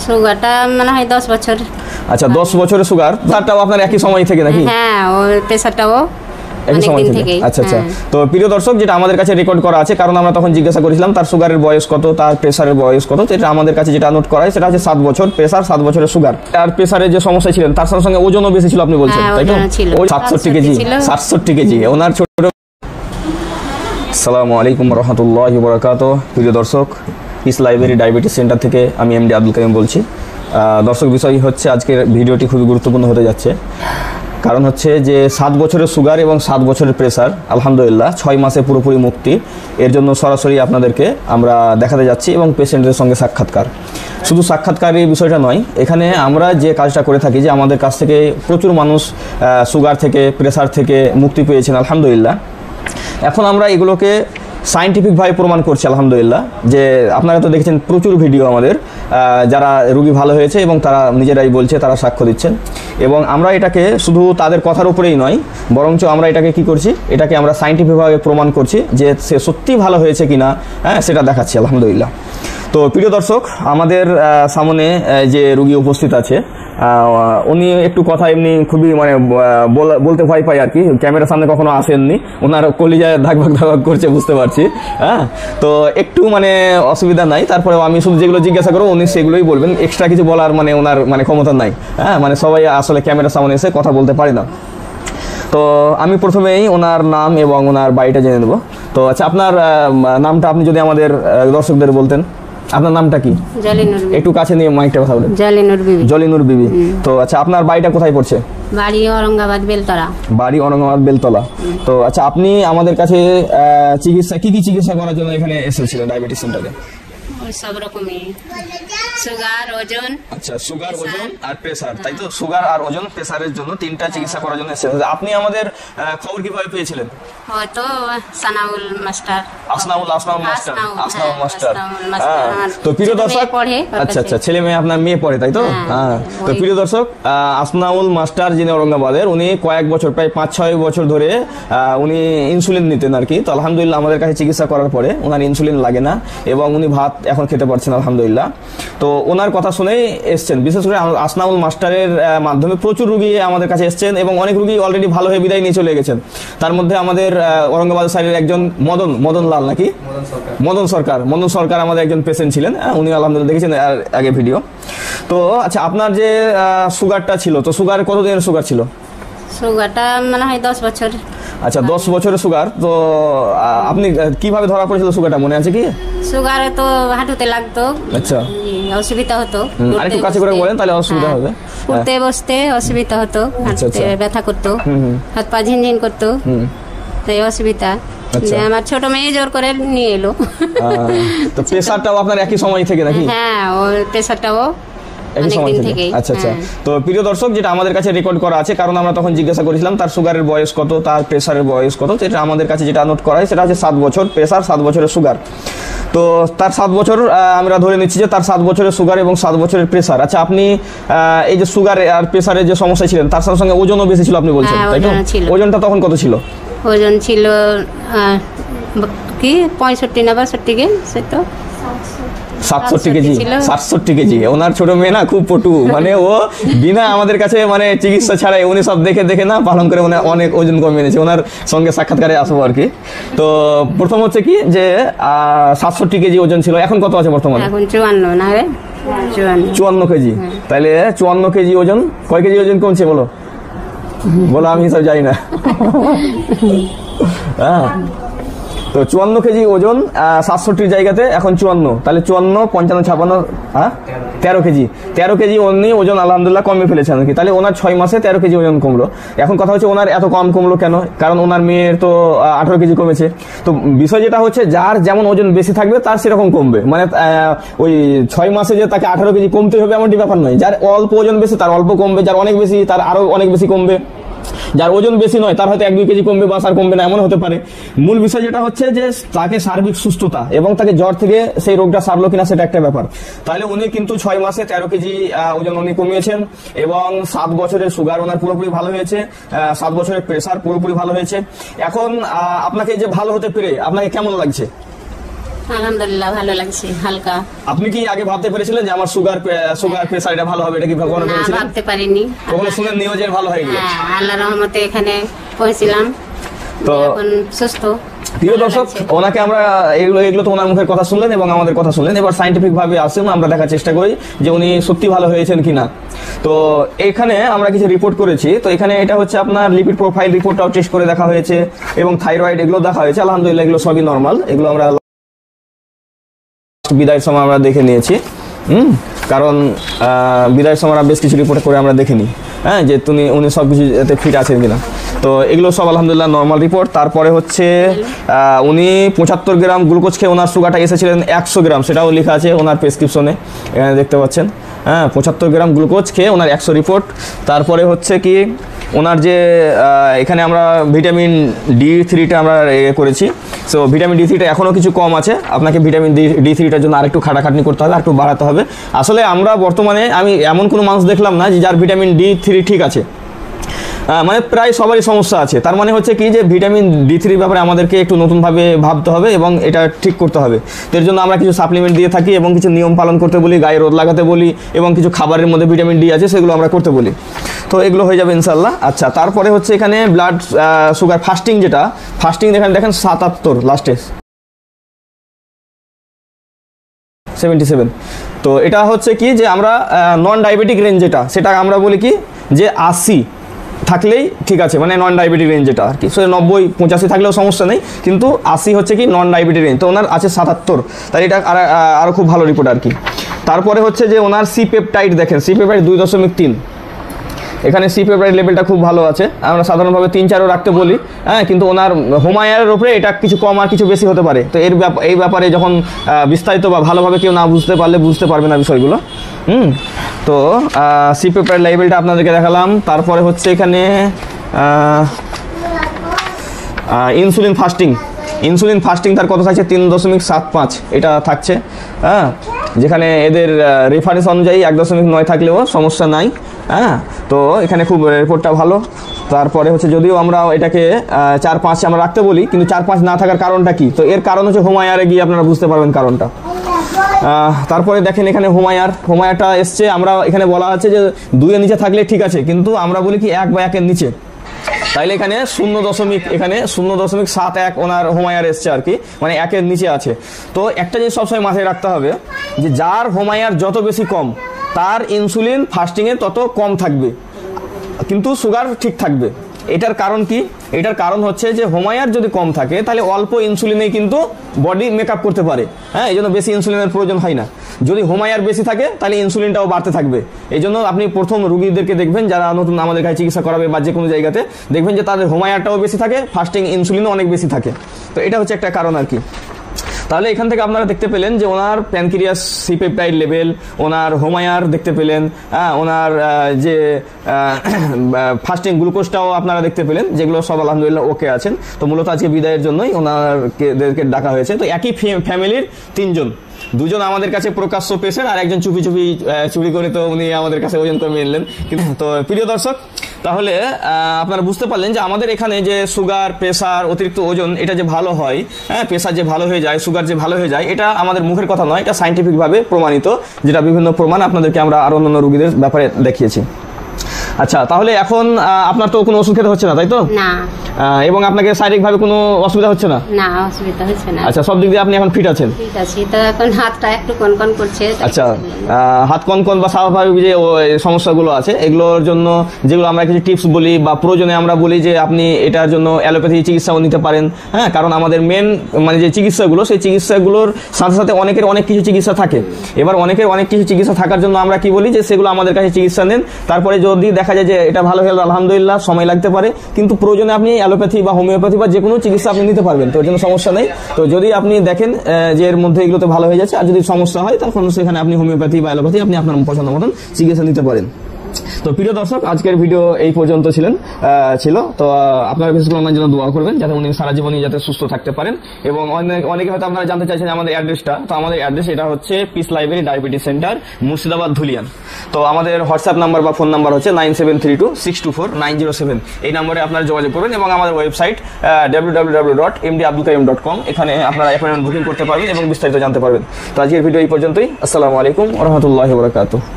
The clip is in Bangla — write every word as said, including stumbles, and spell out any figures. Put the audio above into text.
সুগারটা মনে হয় দশ বছর। আচ্ছা, দশ বছরের সুগার। তারটাও আপনার একই সময় থেকে নাকি? হ্যাঁ, ও প্রেসারটাও একই সময় থেকে। আচ্ছা আচ্ছা। তো প্রিয় দর্শক, যেটা আমাদের কাছে রেকর্ড করা আছে, কারণ আমরা তখন জিজ্ঞাসা করেছিলাম তার সুগারের বয়স কত, তার প্রেসারের বয়স কত, সেটা আমাদের কাছে যেটা নোট করা হয় সেটা হচ্ছে সাত বছর প্রেসার, সাত বছরের সুগার। আর প্রেসারের যে সমস্যা ছিলেন তার সঙ্গে সঙ্গে ওজনও বেশি ছিল আপনি বলছেন, তাই তো? ওই সাতষট্টি কেজি সাতষট্টি কেজি ওনার ছোট। আসসালামু আলাইকুম রহমতুল্লাহি ওয়া বারাকাতুহু। প্রিয় দর্শক, পিস লাইব্রেরি ডায়াবেটিস সেন্টার থেকে আমি এমডি আব্দুল কারিম বলছি। দর্শক, বিষয় হচ্ছে আজকের ভিডিওটি খুবই গুরুত্বপূর্ণ হতে যাচ্ছে। কারণ হচ্ছে যে সাত বছরের সুগার এবং সাত বছরের প্রেসার, আলহামদুলিল্লাহ ছয় মাসে পুরোপুরি মুক্তি। এর জন্য সরাসরি আপনাদেরকে আমরা দেখাতে যাচ্ছি এবং পেশেন্টের সঙ্গে সাক্ষাৎকার। শুধু সাক্ষাৎকার এই বিষয়টা নয়, এখানে আমরা যে কাজটা করে থাকি যে আমাদের কাছ থেকে প্রচুর মানুষ সুগার থেকে, প্রেসার থেকে মুক্তি পেয়েছেন আলহামদুলিল্লাহ। এখন আমরা এগুলোকে সায়েন্টিফিকভাবে প্রমাণ করছি আলহামদুলিল্লাহ। যে আপনারা তো দেখেছেন প্রচুর ভিডিও আমাদের, যারা রোগী ভালো হয়েছে এবং তারা নিজেরাই বলছে, তারা সাক্ষ্য দিচ্ছেন। এবং আমরা এটাকে শুধু তাদের কথার উপরেই নয়, বরঞ্চ আমরা এটাকে কি করছি, এটাকে আমরা সায়েন্টিফিকভাবে প্রমাণ করছি যে সে সত্যি ভালো হয়েছে কিনা, হ্যাঁ সেটা দেখাচ্ছি আলহামদুলিল্লাহ। তো প্রিয় দর্শক, আমাদের সামনে যে রোগী উপস্থিত আছে, উনি একটু কথা এমনি খুবই মানে বলতে ভয় পাই আর কি, ক্যামেরার সামনে কখনো আসেননি, ওনার কলিজায় ধাকভাগ ধাকভাগ করছে বুঝতে পারছি। হ্যাঁ, তো একটু মানে অসুবিধা নাই, তারপরে আমি শুধু যেগুলো জিজ্ঞাসা করবো উনি সেগুলোই বলবেন, এক্সট্রা কিছু বলার মানে ওনার মানে ক্ষমতা নাই। হ্যাঁ, মানে সবাই আসলে ক্যামেরার সামনে এসে কথা বলতে পারে না। তো আমি প্রথমেই ওনার নাম এবং ওনার বাড়িটা জেনে নেব। তো আচ্ছা, আপনার নামটা আপনি যদি আমাদের দর্শকদের বলতেন। আপনার নামটা কি? একটু কাছে নিয়ে মাইকটা কথা বলেন। জলিনুর বিবি। জলিনুর বিবি। তো আচ্ছা, আপনার বাড়িটা কোথায় পড়ছে? বাড়ি ঔরঙ্গাবাদ বেলতলা। বাড়ি ঔরঙ্গাবাদ বেলতলা। তো আচ্ছা, আপনি আমাদের কাছে চিকিৎসা কি কি চিকিৎসা করার জন্য এখানে এসেছিলেন ডায়াবেটিস সেন্টারে? সব রকমই, সুগার, ওজন। আচ্ছা, সুগার, ওজন আর প্রেসার, তাই তো? সুগার আর ওজন, প্রেসারের জন্য তিনটা চিকিৎসা করার জন্য এসেছেন। আপনি আমাদের খবর কিভাবে পেয়েছিলেন? হয়তো Sanaul master. Asnaul Asnaul master Asnaul master হ্যাঁ। তো প্রিয় দর্শক, আচ্ছা আচ্ছা, ছেলে মেয়ে আপনার মেয়ে পড়ে, তাই তো? হ্যাঁ। তো প্রিয় দর্শক, আসনাউল মাস্টার যিনি ঔরঙ্গাবাদের, উনি কয়েক বছর, প্রায় পাঁচ ছয় বছর ধরে উনি ইনসুলিন নিতেন আর কি। তো আলহামদুলিল্লাহ আমাদের কাছে চিকিৎসা করার পরে ওনার ইনসুলিন লাগে না এবং উনি ভাত এখন খেতে পারছেন আলহামদুলিল্লাহ। তো ওনার কথা শুনেই এসছেন, বিশেষ করে আসনাউল মাস্টারের মাধ্যমে প্রচুর রুগী আমাদের কাছে এসছেন এবং অনেক রুগী অলরেডি ভালো হয়ে বিদায় নিয়ে চলে গেছেন। তার মধ্যে আমাদের ঔরঙ্গাবাদ সাইডের একজন মদন মদন লাল নাকি মদন সরকার মদন সরকার আমাদের একজন পেশেন্ট ছিলেন, উনি আলহামদুলিল্লাহ দেখেছেন আর আগে ভিডিও। তো আচ্ছা, আপনার যে সুগারটা ছিল, তো সুগার কতদিনের সুগার ছিল? সুগারটা মনে হয় দশ বছর। আচ্ছা, দশ বছরের সুগার। তো আপনি কিভাবে ধরা পড়েছিল সুগারটা, মনে আছে কি? সুগারে তো হাঁটুতে লাগতো। আচ্ছা, অসুবিধা হতো। আরেকটু কাছে করে বলেন তাহলে অসুবিধা হবে। উঠতে বসতে অসুবিধা হতো, হাঁটুতে ব্যথা করতো, হাত পা ঝিনঝিন করতো, তাই অসুবিধা। আমার ছোট মেয়ে জোর করে নিয়ে এলো। তো প্রেসারটাও আপনার একই সময় থেকে নাকি? হ্যাঁ, ও প্রেসারটাও একই সময় থেকে। আচ্ছা আচ্ছা। তো প্রিয় দর্শক, যেটা আমাদের কাছে রেকর্ড করা আছে, কারণ আমরা তখন জিজ্ঞাসা করেছিলাম তার সুগারের বয়স কত, তার প্রেসারের বয়স কত, সেটা আমাদের কাছে যেটা নোট করা হয় সেটা হচ্ছে সাত বছর প্রেসার, সাত বছরের সুগার। তো তার সাত বছর আমরা ধরে নিচ্ছি যে তার সাত বছরের সুগার এবং সাত বছরের প্রেসার। আচ্ছা, আপনি এই যে সুগার আর প্রেসারের যে সমস্যা ছিলেন তার সঙ্গে সঙ্গে ওজনও বেশি ছিল আপনি বলছেন, তাই তো? ওজনটা তখন কত ছিল? ওজন ছিল কি পঁয়ষট্টি না বাষট্টি কেজি, সেটা সাতষট্টি কেজি সাতষট্টি কেজি ওনার ছোট মেয়ে না খুব পটু, মানে ও বিনা আমাদের কাছে মানে চিকিৎসা ছাড়াই উনি সব দেখে দেখে না পালন করে মানে অনেক ওজন কমে এনেছে। ওনার সঙ্গে সাক্ষাৎকারে আসবো আর কি। তো প্রথম হচ্ছে কি যে সাতষট্টি কেজি ওজন ছিল, এখন কত আছে বর্তমানে? এখন চুয়ান্ন না রে, চুয়ান্ন কেজি। তাহলে চুয়ান্ন কেজি ওজন, কয় কেজি ওজন কমছে বলো? বলো, আমি সব জানি না। হ্যাঁ, তো চুয়ান্ন কেজি ওজন, সাতষট্টির জায়গাতে এখন চুয়ান্ন, তাহলে চুয়ান্ন পঞ্চান্ন ছাপান্ন, হ্যাঁ তেরো কেজি তেরো কেজি উনি ওজন আলহামদুলিল্লাহ কমে ফেলেছেন আর কি। তাহলে ওনার ছয় মাসে তেরো কেজি ওজন কমলো। এখন কথা হচ্ছে ওনার এত কম কমলো কেন? কারণ ওনার মেয়ের তো আঠারো কেজি কমেছে। তো বিষয় যেটা হচ্ছে, যার যেমন ওজন বেশি থাকবে তার সেরকম কমবে, মানে ওই ছয় মাসে যে তাকে আঠারো কেজি কমতে হবে এমনটি ব্যাপার নয়। যার অল্প ওজন বেশি তার অল্প কমবে, যার অনেক বেশি তার আরো অনেক বেশি কমবে, যার ওজন বেশি নয় তার হয়তো এক দুই কেজি কমবে বা আর কমবে না, এমন হতে পারে। মূল বিষয় যেটা হচ্ছে যে তাকে সার্বিক সুস্থতা এবং তাকে জ্বর থেকে সেই রোগটা সারলো কিনা সেটা একটা ব্যাপার। তাহলে উনি কিন্তু ছয় মাসে তেরো কেজি ওজন উনি কমিয়েছেন এবং সাত বছরের সুগার ওনার পুরোপুরি ভালো হয়েছে, সাত বছরের প্রেসার পুরোপুরি ভালো হয়েছে। এখন আপনাকে যে ভালো হতে পেরে আপনাকে কেমন লাগছে? আলহামদুলিল্লাহ ভালো লাগছে, হালকা। আপনি কি আগে ভাবতে পেরেছিলেন যে আমার সুগার সুগার প্রেসার এটা ভালো হবে? এটা কি ভগবান বলেছিলেন? ভাবতে পারিনি। কখনো শুনেন নিও যে ভালো হয়ে গেল? হ্যাঁ, আল্লাহর রহমতে এখানে পৌঁছলাম, তো এখন সুস্থ। প্রিয় দর্শক, ওনাকে আমরা এগুলো এগুলো তো ওনার মুখের কথা শুনলেন এবং আমাদের কথা শুনলেন। এবার সাইন্টিফিক ভাবে আসুন আমরা দেখার চেষ্টা করি যে উনি সত্যি ভালো হয়েছেন কিনা। তো এখানে আমরা কিছু রিপোর্ট করেছি। তো এখানে এটা হচ্ছে আপনার লিপিড প্রোফাইল রিপোর্টটাও টেস্ট করে দেখা হয়েছে এবং থাইরয়েড এগুলো দেখা হয়েছে। আলহামদুলিল্লাহ এগুলো সবই নর্মাল। এগুলো আমরা বিদায়ের সময় আমরা দেখে নিয়েছি। হুম কারণ বিদায়ের সময় বেশ কিছু রিপোর্ট করে আমরা দেখে নিই, হ্যাঁ, যে তুমি উনি সব কিছু এতে ফিট আছেন কিনা। তো এগুলো সব আলহামদুলিল্লাহ নর্মাল রিপোর্ট। তারপরে হচ্ছে উনি পঁচাত্তর গ্রাম গ্লুকোজ খেয়ে ওনার সুগারটা এসেছিলেন একশো গ্রাম, সেটাও লেখা আছে ওনার প্রেসক্রিপশনে, এখানে দেখতে পাচ্ছেন। হ্যাঁ, পঁচাত্তর গ্রাম গ্লুকোজ খেয়ে ওনার একশো রিপোর্ট। তারপরে হচ্ছে কি ওনার যে এখানে আমরা ভিটামিন ডি থ্রিটা আমরা এ করেছি। সো ভিটামিন ডি থ্রিটা এখনও কিছু কম আছে, আপনাকে ভিটামিন ডি ডি থ্রিটার জন্য আরেকটু খাটাখাটনি করতে হবে, আরেকটু বাড়াতে হবে। আসলে আমরা বর্তমানে আমি এমন কোনো মানুষ দেখলাম না যে যার ভিটামিন ডি থ্রি ঠিক আছে, মানে প্রায় সবারই সমস্যা আছে। তার মানে হচ্ছে কি যে ভিটামিন ডি থ্রির ব্যাপারে আমাদেরকে একটু নতুনভাবে ভাবতে হবে এবং এটা ঠিক করতে হবে। তো এর জন্য আমরা কিছু সাপ্লিমেন্ট দিয়ে থাকি এবং কিছু নিয়ম পালন করতে বলি, গায়ে রোদ লাগাতে বলি এবং কিছু খাবারের মধ্যে ভিটামিন ডি আছে সেগুলো আমরা করতে বলি। তো এগুলো হয়ে যাবে ইনশাল্লাহ। আচ্ছা, তারপরে হচ্ছে এখানে ব্লাড সুগার ফাস্টিং, যেটা ফাস্টিং এখানে দেখেন সাতাত্তর লাস্টে সেভেন্টি সেভেন। তো এটা হচ্ছে কি যে আমরা নন ডায়াবেটিক রেঞ্জ যেটা, সেটা আমরা বলি কি যে আশি থাকলেই ঠিক আছে, মানে নন ডায়াবেটিক রেঞ্জ যেটা আর কি। সে নব্বই পঁচাশি থাকলেও সমস্যা নেই, কিন্তু আশি হচ্ছে কি নন ডায়াবেটিক রেঞ্জ। তো ওনার আছে সাতাত্তর, তাই এটা আরও খুব ভালো রিপোর্ট আর কি। তারপরে হচ্ছে যে ওনার সি পেপটাইড দেখেন, সি পেপটাইড দুই দশমিক তিন, এখানে সি পেপটাইড লেভেলটা খুব ভালো আছে। আমরা সাধারণভাবে তিন চারও রাখতে বলি, হ্যাঁ, কিন্তু ওনার হোমায়ারের উপরে এটা কিছু কম আর কিছু বেশি হতে পারে। তো এর এই ব্যাপারে যখন বিস্তারিত বা ভালোভাবে কেউ না বুঝতে পারলে বুঝতে পারবে না বিষয়গুলো। হুম তো সি পেপটাইড লেভেলটা আপনাদেরকে দেখালাম। তারপরে হচ্ছে এখানে ইনসুলিন ফাস্টিং, ইনসুলিন ফাস্টিং তার কত থাকছে তিন দশমিক সাত পাঁচ এটা থাকছে, হ্যাঁ, যেখানে এদের রেফারেন্স অনুযায়ী এক দশমিক নয় থাকলেও সমস্যা নাই। হ্যাঁ, তো এখানে খুব রিপোর্টটা ভালো। তারপরে হচ্ছে যদিও আমরা এটাকে চার পাঁচ আমরা রাখতে বলি, কিন্তু চার পাঁচ না থাকার কারণটা কি? তো এর কারণ হচ্ছে হোমায়ারে গিয়ে আপনারা বুঝতে পারবেন কারণটা। তারপরে দেখেন এখানে হোমায়ার হোমায়ারটা এসছে, আমরা এখানে বলা আছে যে দুইয়ের নিচে থাকলে ঠিক আছে, কিন্তু আমরা বলি কি এক বা একের নিচে, তাইলে এখানে শূন্য দশমিক এখানে শূন্য দশমিক সাত এক ওনার হোমায়ার এসছে আর কি, মানে একের নিচে আছে। তো একটা জিনিস সবসময় মাথায় রাখতে হবে যে যার হোমায়ার যত বেশি কম তার ইনসুলিন ফাস্টিংয়ে তত কম থাকবে, কিন্তু সুগার ঠিক থাকবে। এটার কারণ কি? এটার কারণ হচ্ছে যে হোমায়ার যদি কম থাকে তাহলে অল্প ইনসুলিনেই কিন্তু বডি মেকআপ করতে পারে, হ্যাঁ, এই জন্য বেশি ইনসুলিনের প্রয়োজন হয় না। যদি হোমায়ার বেশি থাকে তাহলে ইনসুলিনটাও বাড়তে থাকবে। এই জন্য আপনি প্রথম রুগীদেরকে দেখবেন যারা নতুন আমাদের কাছে চিকিৎসা করাবে বা যে কোনো জায়গাতে দেখবেন যে তাদের হোমায়ারটাও বেশি থাকে, ফাস্টিং ইনসুলিনও অনেক বেশি থাকে। তো এটা হচ্ছে একটা কারণ আর কি। তাহলে এখান থেকে আপনারা দেখতে পেলেন যে ওনার প্যানক্রিয়াস সি পেপটাইড লেভেল, ওনার হোমায়ার দেখতে পেলেন, হ্যাঁ, ওনার যে ফাস্টিং গ্লুকোজটাও আপনারা দেখতে পেলেন, যেগুলো সব আলহামদুলিল্লাহ ওকে আছেন। তো মূলত আজকে বিদায়ের জন্যই ওনাদেরকে ডাকা হয়েছে। তো একই ফ্যামিলির তিনজন, দুজন আমাদের কাছে প্রকাশ্য পেশেন্ট আর একজন চুপি চুপি চুরি করে তো উনি আমাদের কাছে ওজন কমিয়ে নিলেন। তো প্রিয় দর্শক, তাহলে আপনারা বুঝতে পারলেন যে আমাদের এখানে যে সুগার, প্রেসার, অতিরিক্ত ওজন এটা যে ভালো হয়, হ্যাঁ, প্রেসার যে ভালো হয়ে যায়, সুগার যে ভালো হয়ে যায়, এটা আমাদের মুখের কথা নয়, এটা সাইন্টিফিকভাবে প্রমাণিত, যেটা বিভিন্ন প্রমাণ আপনাদেরকে আমরা আরো অন্যান্য রোগীদের ব্যাপারে দেখিয়েছি। আচ্ছা, তাহলে এখন আপনার তো কোনো ওষুধ খেতে হচ্ছে না, তাই তো? না। এবং আপনাকে শারীরিক ভাবে কোনো অসুবিধা হচ্ছে না? না, অসুবিধা হচ্ছে না। আচ্ছা, সব দিক দিয়ে আপনি এখন ফিট আছেন? ফিট আছি, তো এখন হাতটা একটু কনকন করছে। আচ্ছা, হাত কনকন বা স্বাভাবিক যে সমস্যাগুলো আছে এগুলোর জন্য যেগুলো আমরা কিছু টিপস বলি বা প্রয়োজনে আমরা বলি যে আপনি এটার জন্য অ্যালোপ্যাথি চিকিৎসাও নিতে পারেন, হ্যাঁ, কারণ আমাদের মেন মানে যে চিকিৎসাগুলো সেই চিকিৎসাগুলোর সাথে সাথে অনেকের অনেক কিছু চিকিৎসা থাকে। এবার অনেকের অনেক কিছু চিকিৎসা থাকার জন্য আমরা কি বলি যে সেগুলো আমাদের কাছে চিকিৎসা নেন, তারপরে যদি দেখা যায় যে এটা ভালো হয়ে গেল আলহামদুলিল্লাহ, সময় লাগতে পারে, কিন্তু প্রয়োজনে আপনি অ্যালোপ্যাথি বা হোমিওপ্যাথি বা যে কোনো চিকিৎসা আপনি নিতে পারবেন, তো এর জন্য সমস্যা নেই। তো যদি আপনি দেখেন যে এর মধ্যে এগুলোতে ভালো হয়ে যাচ্ছে, আর যদি সমস্যা হয় তখন সেখানে আপনি হোমিওপ্যাথি বা অ্যালোপ্যাথি আপনি আপনার পছন্দ মতন চিকিৎসা নিতে পারেন। তো প্রিয় দর্শক, আজকের ভিডিও এই পর্যন্ত ছিলেন ছিল। তো আপনারা বিশেষ করে ওনার জন্য দোয়া করবেন যাতে উনি সারা জীবনই যাতে সুস্থ থাকতে পারেন। এবং অনেক অনেকে হয়তো আপনারা জানতে চাইছেন আমাদের অ্যাড্রেসটা। তো আমাদের অ্যাড্রেস এটা হচ্ছে peace library diabetes centre, Murshidabad, Dhulian. তো আমাদের হোয়াটসঅ্যাপ নাম্বার বা ফোন নাম্বার হচ্ছে nine seven three two six two four nine zero seven. এই নাম্বারে আপনারা যোগাযোগ করবেন। এবং আমাদের website W W W dot M D Abdul Kaim dot com, এখানে আপনারা অ্যাপয়েন্টমেন্ট বুকিং করতে পারবেন এবং বিস্তারিত জানতে পারবেন। তো আজকের ভিডিও এই পর্যন্তই। আসসালামু আলাইকুম ওয়া রাহমাতুল্লাহি ওয়া বারাকাতুহু।